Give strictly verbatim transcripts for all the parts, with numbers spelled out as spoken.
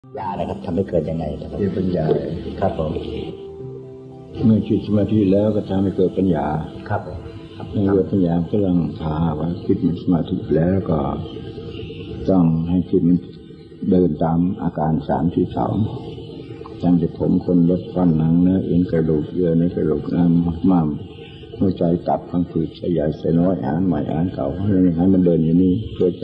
ญาอะไรครับทำให้เกิดยังไงครับเกิดปัญญาครับผมเมื่อจิตสมาธิแล้วก็ทำให้เกิดปัญญาครับเมื่อเกิดปัญญาก็ต้องพาว่าจิตมีสมาธิแล้วก็ต้องให้จิตเดินตามอาการสามที่สองตั้งแต่ผมคนลดฟันหนังเนื้อเอ็นกระดูกเยื่อในกระดูกน้ำม้ามหัวใจตับพังผืดใหญ่ใส่น้อยอ่านใหม่อ่านเก่าให้มันเดินอย่างนี้เพื่อใจ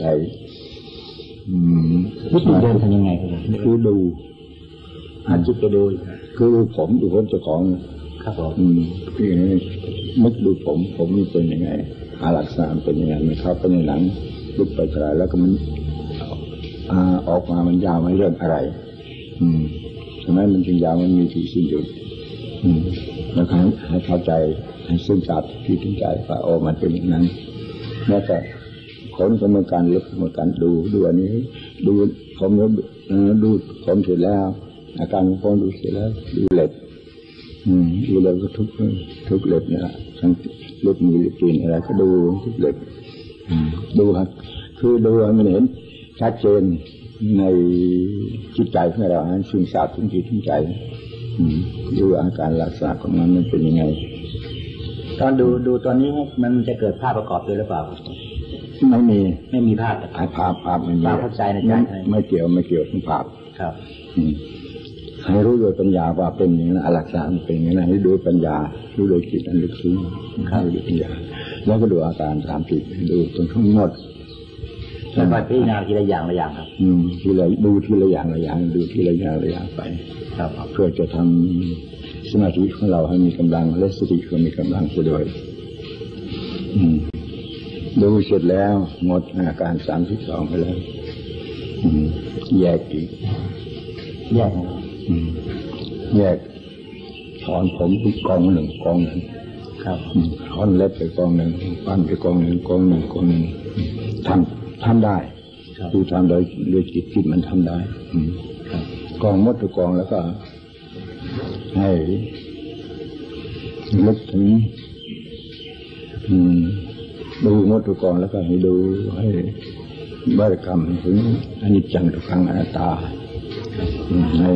วิธีเดินทำยังไงครับคือดูอาจจะไปดูคือผมดูผมเจ้าของครับผมพี่นี่นึกดูผมผมนี่เป็นยังไงอาลักษณะเป็นยังไงมันเข้าไปในหลังลุกไปไกลแล้วก็มันออกมามันยาวไม่เรื่องอะไรอืมทำไมมันถึงยาวมันมีที่สิ้นสุดอืมแล้วให้ให้เข้าใจให้ซึมซับที่ถึงใจว่าโอ้มันเป็นอย่างนั้นแล้วก็คนก็เหมือนกันลึกเหมือนกันดูดูอันนี้ดูผมแล้วดูผมเสร็จแล้วอาการของผมดูเสร็จแล้วดูเล็บอืมดูเล็บก็ทุกทุกเล็บเนี่ยทั้งเล็บมือเล็บตีนอะไรก็ดูทุกเล็บดูครับคือดูมันเห็นชัดเจนในจิตใจของเราให้ซึมซับถึงจิตถึงใจดูอาการลักษณะของมันมันเป็นยังไงตอนดูดูตอนนี้มันจะเกิดภาพประกอบด้วยหรือเปล่าไม่มีไม่มีภาพภาพภาพภาพไม่มีภาพเข้าใจในใจไม่เกี่ยวไม่เกี่ยวกับภาพครับให้รู้โดยปัญญาว่าเป็นอย่างนั้นอลักษณะมันเป็นอย่างนั้นให้ดูปัญญารู้โดยจิตอันลึกซึ้งรู้โดยปัญญาแล้วก็ดูอาการสามจิตดูตรงทั้งหมดแล้วไปพิจารณาทีละอย่างละอย่างครับอืมทีละดูทีละอย่างละอย่างดูทีละอย่างละอย่างไปครับเพื่อจะทำสมาธิของเราให้มีกำลังและสติก็มีกำลังไปด้วยอืมดูเสร็จแล้วหมดอาการสามสิบสองไปแล้วแยกอีกแยกแยกถอนผมไปกองหนึ่งกองหนึ่งครับถอนเล็บไปกองหนึ่งปั้นไปกองหนึ่งกองหนึ่งกองหนึ่งทำทำได้คือทำโดยโดยจิตจิตมันทำได้กองหมดทุกกองแล้วก็ให้ลึกถึงดูหมดทุกกองแล้วก็ให้ดูให้บริกรรมถึงอนิจจังทุกขังอนัตตาให้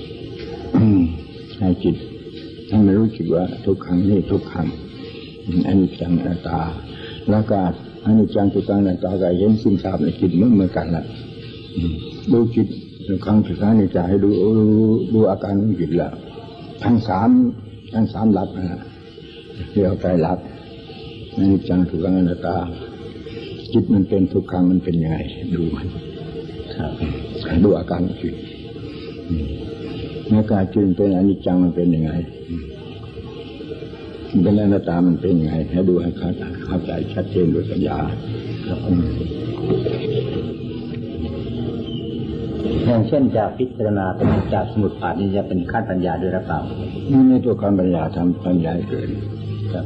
ให้จิตให้ไม่รู้สึกว่าทุกขังนี่ทุกขังอนิจจังอนัตตาแล้วก็อนิจจังทุกขังอนัตตาก็เห็นสิ่งทราบในจิตเหมือนเหมือนกันแหละดูจิตทุกขังทุกขังนี่จะให้ดูดูอาการของจิตละทั้งสามทั้งสามหลักนะเรียกใจหลักอนิจจังทุกขังอนัตตาจิตมันเป็นทุกขังมันเป็นยังไงดูมันดูอาการจิตอาการจิตเป็นอนิจจังมันเป็นยังไงเป็นอนัตตามันเป็นยังไงให้ดูให้เข้าใจชัดเจนด้วยปัญญาอย่างเช่นจากพิจารณาเป็นจากสมุฏฐานนี่จะเป็นขั้นปัญญาด้วยหรือเปล่านี่ในตัวขั้นปัญญาทำปัญญาเกิดครับ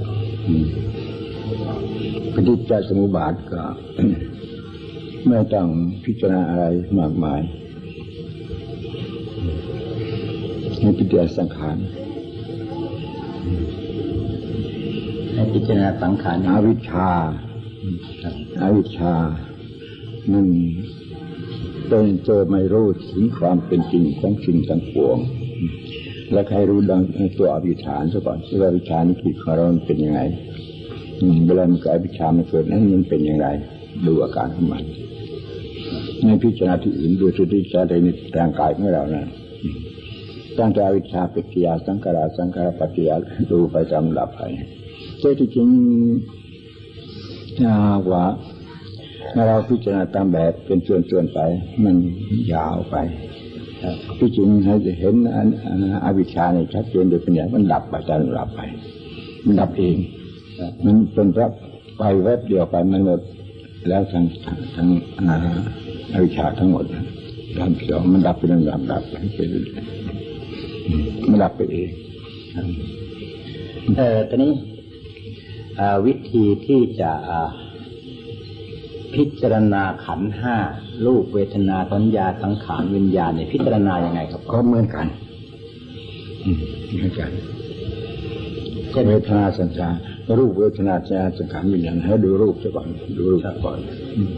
ปฏิจจสมุปบาทก็ไม่ต้องพิจารณาอะไรมากมายให้พิจารณาสังขารให้พิจารณาสังขารอวิชชาอวิชชามันเป็นเจอไม่รู้ถึงความเป็นจริงของสิ่งทั้งปวงและใครรู้ดังตัวอวิชชาซะก่อนว่าอวิชชานี่คือของเราเป็นยังไงเวลามันเกิดอวิชชามันเกิดนั้นมันเป็นอย่างไรดูอาการของมันในพิจารณาที่อื่นดูสติใจในร่างกายของเรานะตั้งแต่อวิชชาปัจจยสังขารสังขารปัจจยดูไปตามลำดับไปแต่ที่จริงถ้าว่าเราพิจารณาตามแบบเป็นส่วนๆไปมันยาวไปที่จริงให้เห็นอวิชชาในชัดเจนโดยปัญญามันดับไปตามลำดับไปมันดับเองมันเป็นรับไปแวบเดียวไปมันหมดแล้วทั้งทั้งอวิชชาทั้งหมดลำเดียวมันดับไปลำดับดับไปเป็นมันดับไปเองเออตอนนี้วิธีที่จะพิจารณาขันธ์ห้ารูปเวทนาสัญญาสังขารวิญญาณเนี่ยพิจารณายังไงครับก็เหมือนกันเหมือนกันเวทนาสัญญารูปเวทนาสัญญาสังขารวิญญาณให้ดูรูปซะก่อนดูรูปก่อน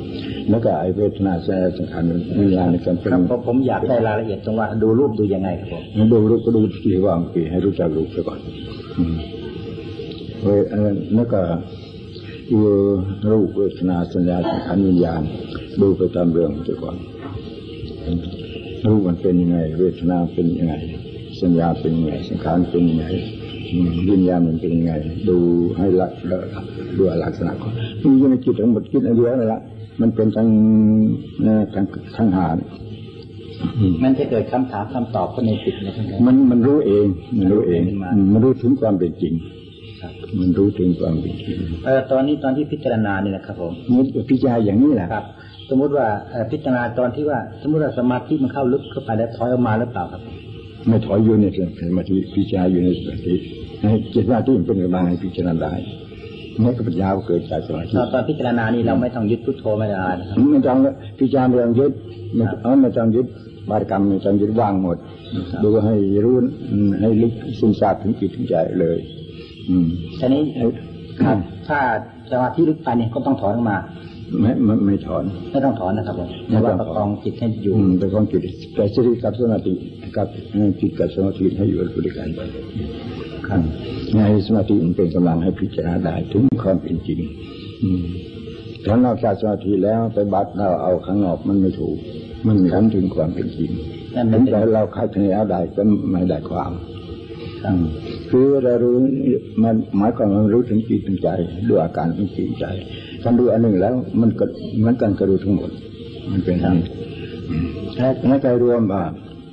แล้วก็ไอเวทนาสัญญาสังขารวิญญาณในการเป็นครับผมอยากได้รายละเอียดตรงว่าดูรูปดูยังไงครับผมดูรูปก็ดูที่ว่างปีให้รู้จักรูปซะก่อนเว้ยแล้วก็ดูรูปเวทนาสัญญาสังขารวิญญาณดูไปตามเรื่องซะก่อนรูปมันเป็นยังไงเวทนาเป็นยังไงสัญญาเป็นยังไงสังขารเป็นยังไงวิญญาณมันเป็นยังไงดูให้ละดูลักษณะก่อนมันอยู่ในจิตทั้งหมดคิดอะไรนั่นแหละมันเป็นทั้งทั้งทั้งหามันจะเกิดคำถามคำตอบก็ในจิตนะครับมันมันรู้เองมันรู้เองมันรู้ถึงความเป็นจริงมันรู้ถึงความเป็นจริงเออตอนนี้ตอนที่พิจารณานี่นะครับผมนี่พิจารณาอย่างนี้แหละครับสมมติว่าพิจารณาตอนที่ว่าสมมติว่าสมาธิมันเข้าลึกเข้าไปแล้วถอยออกมาหรือเปล่าครับไม่ถอยอยู่ในสมาธิพิจารณาอยู่ในสมาธิให้จิตว่าที่มันเป็นกำลังให้พิจารณาได้นี่ก็ปัญญาเกิดจากสมาธิตอนพิจารณานี่เราไม่ต้องยึดพุทโธไม่ได้นะครับไม่ต้องพิจารณาเรื่องยึดไม่ไม่ต้องยึดบาริกรรมไม่ต้องยึดว่างหมดดูให้รู้ให้ลึกซึมซาบถึงจิตถึงใจเลยอืมทีนี้ถ้าสมาธิลึกไปเนี่ยก็ต้องถอนออกมาไม่ไม่ไม่ถอนไม่ต้องถอนนะครับผมแต่ว่าประคองจิตให้อยู่ประคองจิตแต่สติกับสมาธิกับจิตกับสมาธิให้อยู่ด้วยกันไปครับในสมาธิมันเป็นกำลังให้พิจารณาได้ถึงความเป็นจริงถ้านอกจากสมาธิแล้วไปบัดเราเอาข้างนอกมันไม่ถูกมันไม่ทันถึงความเป็นจริงถึงแต่เราคาดคะเนเอาได้ก็ไม่ได้ความคือเรารู้มันหมายความว่ารู้ถึงจิตถึงใจด้วยอาการของจิตใจการดูอันหนึ่งแล้วมันก็เหมือนกันกระดูทั้งหมดมันเป็นทั้งในใจรวมว่า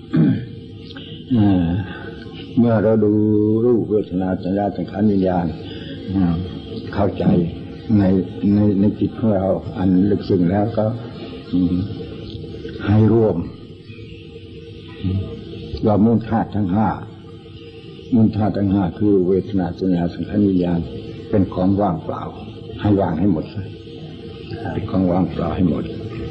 เมื่อเราดูรูปเวทนาสัญญาสังขารวิญญาณเข้าใจในในในจิตของเราอันลึกซึ้งแล้วก็ให้รวมว่ามูลธาตุทั้งห้ามูลธาตุทั้งห้าคือเวทนาสัญญาสังขารวิญญาณเป็นของว่างเปล่าให้ว่างให้หมดเป็นของว่างเปล่าให้หมด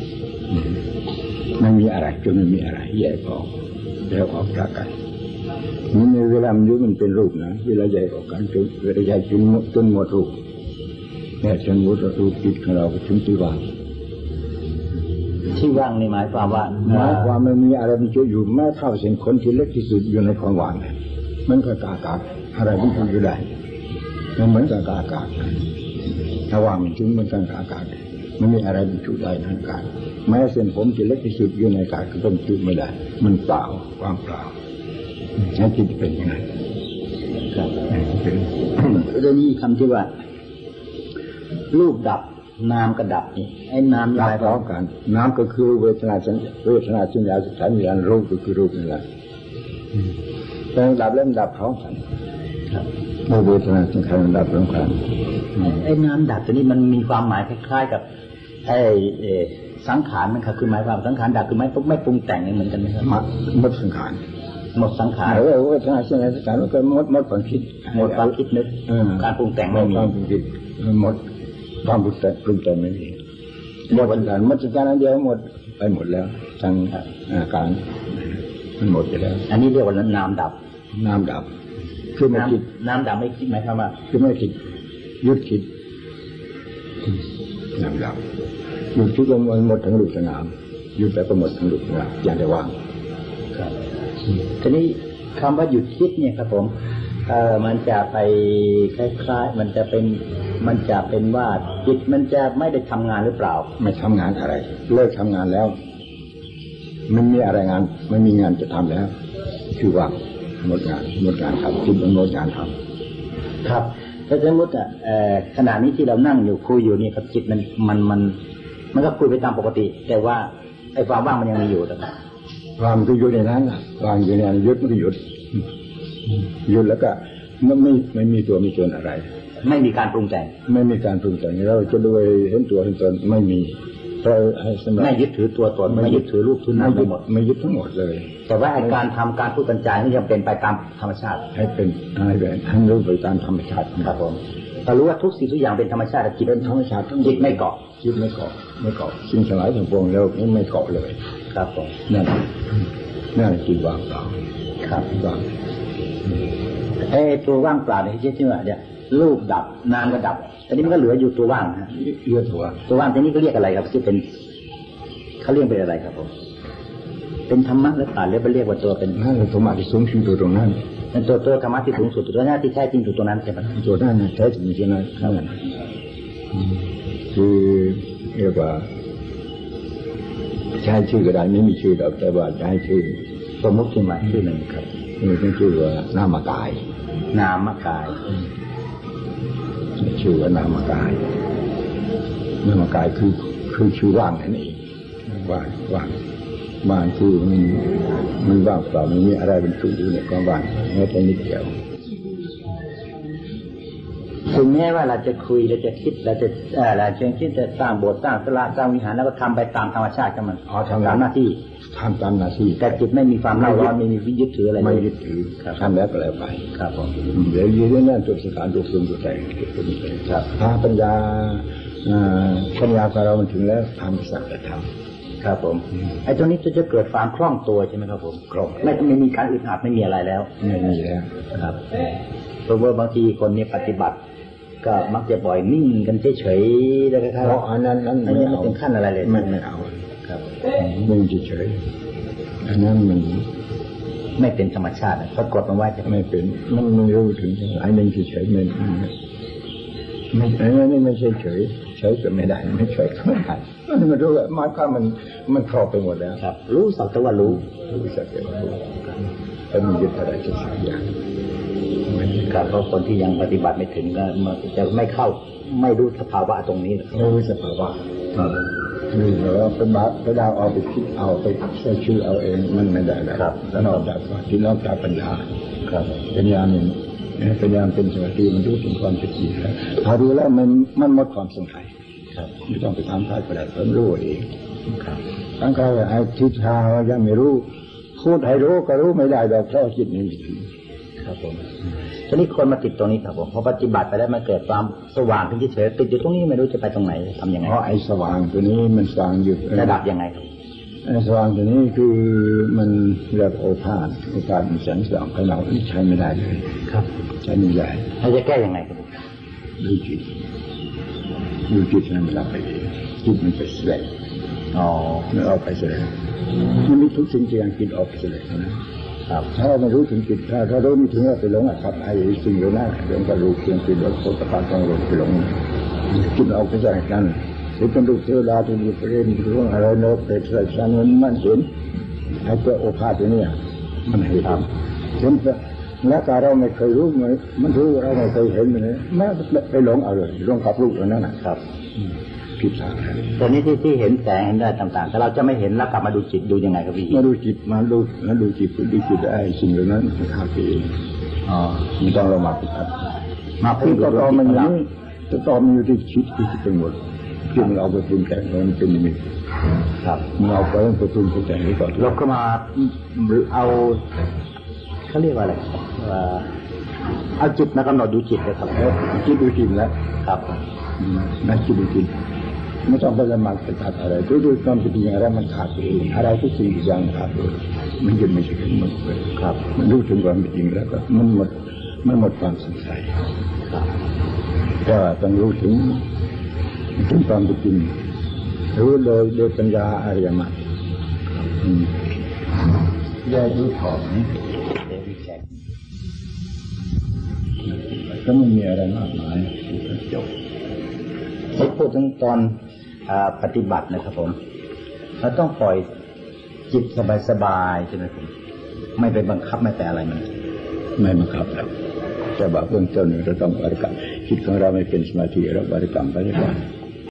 ไม่มีอะไรจนไม่มีอะไรแยกออกแล้วออกจากกันนี่ในเวลามันยุมันเป็นรูปนะเวลาแยกออกกันจนเวลาแยกจนจนหมดรูปแยกจนหมดรูปจิตของเราก็ถึงที่ว่างที่ว่างนี่หมายความว่าหมายความไม่มีอะไรมันอยู่แม้เท่าเส้นขนที่เล็กที่สุดอยู่ในความว่างมันก็อากาศอะไรมันทำอยู่ได้มันเหมือนกับอากาศถ้าว่างมันถึงมันกันอากาศมันมีอะไรบรรจุได้ในอากาศแม้เส้นผมที่เล็กที่สุดอยู่ในอากาศก็บรรจุไม่ได้มันเปล่าว่างเปล่านั่นจิตเป็นยังไงครับเรื่องนี้คำที่ว่ารูปดับนามก็ดับนี่ไอ้นามดับพร้อมกันนามก็คือเวทนาสัญญาเวทนาสัญญาสังขารวิญญาณรูปก็คือรูปนี่แหละแต่ดับแล้วดับพร้อมกันครับเวทนาสังขารดับพร้อมกันไอ้นามดับตัวนี้มันมีความหมายคล้ายๆกับไอ้สังขารมันครับคือหมายความสังขารดับคือไม่ไม่ปรุงแต่งเหมือนกันไหมครับหมดสังขารหมดสังขารเออเวทนาสัญญาสังขารมันก็หมดหมดความคิดหมดความคิดนึกการปรุงแต่งไม่มีความคิดหมดความปรุงแต่งปรุงแต่งไม่มีหมดสังขารหมดสังขารอันเดียวหมดไปหมดแล้วทั้งอาการมันหมดไปแล้วอันนี้เรียกว่านามดับนามดับคือไม่คิดนามดับไม่คิดหมายความว่าคือไม่คิดยุดคิดนามดับหยุดคิดก็หมดทั้งรูปทั้งนามหยุดแต่ก็หมดทั้งรูปทั้งนามอย่างได้ว่างครับทีนี้คำว่าหยุดคิดเนี่ยครับผมเอ่อมันจะไปคล้ายๆมันจะเป็นมันจะเป็นว่าจิตมันจะไม่ได้ทำงานหรือเปล่าไม่ทำงานอะไรเลิกทำงานแล้วมันมีอะไรงานไม่มีงานจะทำแล้วคือว่างหมดงานหมดงานทำจิตมันหมดงานทำครับถ้าสมมติอ่ะขณะนี้ที่เรานั่งอยู่คุยอยู่นี่ครับจิตมันมันมันมันก็คุยไปตามปกติแต่ว่าไอ้ความว่างมันยังมีอยู่นะครับความก็อยู่ในนั้นวางอยู่ในนั้นยุดมันก็หยุดหยุดแล้วก็ไม่ไม่ไม่มีตัวมีตนอะไรไม่มีการปรุงแต่งไม่มีการปรุงแต่งเราจะด้วยเห็นตัวเห็นตนไม่มีเราให้สำหรับไม่ยึดถือตัวตนไม่ยึดถือรูปถือนามทั้งหมดไม่ยึดทั้งหมดเลยแต่ว่าการทำการพูดกันจานี่ยังเป็นไปตามธรรมชาติให้เป็นให้เป็นให้รู้ไปตามธรรมชาติครับผมถ้ารู้ว่าทุกสิ่งทุกอย่างเป็นธรรมชาติจิตเป็นธรรมชาติจิตไม่เกาะจิตไม่เกาะไม่เกาะสิ่งทั้งหลายทั้งปวงแล้วไม่เกาะเลยครับผมนั่นนั่นจิตว่างเปล่าครับว่างไอ้ตัวว่างเปล่าเนี่ยที่ชื่อว่าเนี่ยรูปดับนามก็ดับตอนนี้มันก็เหลืออยู่ตัวว่างนะเหลือตัวตัวว่างตอนนี้ก็เรียกอะไรครับที่เป็นเขาเรียกเป็นอะไรครับผมเป็นธรรมะหรือเปล่าหรือไปเรียกว่าตัวเป็นนั่นธรรมะที่สูงสุดตัวตรงนั้นเป็นตัวตัวธรรมะที่สูงสุดตัวนั้นที่แท้จริงอยู่ตรงนั้นใช่ไหมตัวนั้นแท้จริงที่นั่นคือเรียกว่าใช้ชื่อก็ได้ไม่มีชื่อแต่ว่าใช้ชื่อสมมติขึ้นมาชื่อหนึ่งครับนี่เป็นชื่อว่านามกายนามกายชื่อว่านามกายนามกายคือคือชื่อว่างนั่นเองว่างว่างว่างคือมันมันว่างเปล่าไม่มีอะไรเป็นตัวอยู่เนี่ยก็ว่างแม้แต่นิดเดียวถึงแม้ว่าเราจะคุยเราจะคิดเราจะเออเราจะคิดจะสร้างโบสถ์สร้างศาลาสร้างวิหารแล้วก็ทำไปตามธรรมชาติของมันอ๋อทำตามหน้าที่ทำตามหน้าที่แต่จิตไม่มีความเล่าร้อนไม่มีวิยึดถืออะไรไม่ยึดถือทำแล้วก็แล้วไปครับผมเดี๋ยวยืนยันตัวสถานตัวซึมตัวใจเกิดขึ้นเลยครับถ้าปัญญาปัญญาของเรามันถึงแล้วทำสัจธรรมครับผมไอ้ตรงนี้จะเกิดความคล่องตัวใช่ไหมครับผมคล่องไม่ไม่มีการอึดอัดไม่มีอะไรแล้วไม่มีแล้วครับเพราะว่าบางทีคนนี้ปฏิบัติก็มักจะปล่อยนิ่งกันเฉยๆแล้วก็เพราะอันนั้นนั้นไม่ไม่เป็นขั้นอะไรเลยไม่ไม่เอาครับนิ่งเฉยๆอันนั้นมันไม่เป็นธรรมชาติปรากฏมันว่าจะไม่เป็นมันไม่รู้ถึงอันนึงเฉยๆมันไม่อันนี้ไม่ใช่เฉยเฉยก็ไม่ได้ไม่เฉยก็ไม่ได้มันรู้ว่ามันก็มันมันครอบไปหมดแล้วครับรู้สักแต่ว่ารู้รู้สักแต่ว่ารู้แต่มันยึดอะไรจะสักอย่างครับเพราะคนที่ยังปฏิบัติไม่ถึงก็มันจะไม่เข้าไม่รู้สภาวะตรงนี้ไม่รู้สภาวะคือว่าเป็นบาปไปดาวเอาไปคิดเอาไปใช้ชื่อเอาเองมันไม่ได้ครับแล้วนอกจากที่นอกจากปัญญาครับปัญญาเนี่ยปัญญาเป็นสมาธิมันรู้ถึงความเป็นจริงแล้วพอรู้แล้วมันมันหมดความสงสัยครับไม่ต้องไปถามใครก็ได้ผมรู้เองครับทั้งใครไอ้ทิศทางยังไม่รู้พูดให้รู้ก็รู้ไม่ได้ดอกเพราะจิตนี้ครับผมทีนี้คนมาติดตรงนี้ครับผมพอปฏิบัติไปแล้วมันเกิดความสว่างขึ้นเฉยๆติดอยู่ตรงนี้ไม่รู้จะไปตรงไหนทำยังไงเพราะไอ้สว่างตัวนี้มันสว่างอยู่ระดับยังไงครับไอ้สว่างตัวนี้คือมันเรียกโอภาสโอภาสมันแสงสว่างของเราใช้ไม่ได้เลยครับใช้ไม่ได้เราจะแก้ยังไงครับดูจิตดูจิตมันรับไปเองจิตมันไปแสดงอ๋อมันเอาไปแสดงมันมีทุกสิ่งอย่างจิตออกไปแสดงนะครับถ้าเราไม่รู้ถึงจิตถ้าเรารู้ไม่ถึงเราไปหลงอ่ะครับไอ้สิ่งเหล่านั้นเรื่องกระดูกเรื่องจิตเราโคตรปานต้องหลงไปหลงจิตเอาไปแสดงกันหรือเป็นรูปเทวดาที่มีประเด็นเรื่องอะไรเนอะเป็นสายสันมันมันเห็นไอ้ตัวโอภาสตัวนี้มันเห็นเห็นแล้วแต่เราไม่เคยรู้มันมันรู้เราไม่เคยเห็นมันเลยไม่ไปหลงเอาเลยหลงกับรูปตัวนั้นนะครับผิดทางตอนนี้ที่ที่เห็นแสงเห็นได้ต่างๆแต่เราจะไม่เห็นแล้วกลับมาดูจิตดูยังไงครับพี่มาดูจิตมาดูมาดูจิตดูจิตไอ้สิ่งเหล่านั้นมันขาดไปเองอ๋อไม่ต้องเรามาพิจารณามาพิจารณามันนี้จะตอมันอยู่ที่จิตที่เป็นหมดที่มันเอาไปปรุงแต่งมันเป็นนิมิตครับมันเอาไปปรุงแต่งให้ก่อนเราก็มาเอาเขาเรียกว่าอะไรเอาจิตมากำหนดดูจิตเลยครับจิตดูจิตแล้วครับนั่นจิตดูจิตไม่ต้องไปละหมาดไปตัดอะไรดูดูความเป็นจริงอะไรมันขาดไปเองอะไรทุกสิ่งทุกอย่างขาดไปมันยึดไม่ใช่หมดเลยครับมันรู้ถึงความเป็นจริงแล้วก็มันหมดมันหมดความสงสัยก็ต้องรู้ถึงถึงความเป็นจริงรู้โดยโดยปัญญาอริยมรรคแยกรู้ถอนก็ไม่มีอะไรมากมายจบที่พูดถึงตอนปฏิบัตินะครับผมเราต้องปล่อยจิตสบายๆใช่ไหมผมไม่ไปบังคับไม่แต่อะไรมันไม่บังคับแล้วแต่ว่าเบื้องต้นเราต้องบริกรรมจิตของเราไม่เป็นสมาธิเราบริกรรมไปก่อน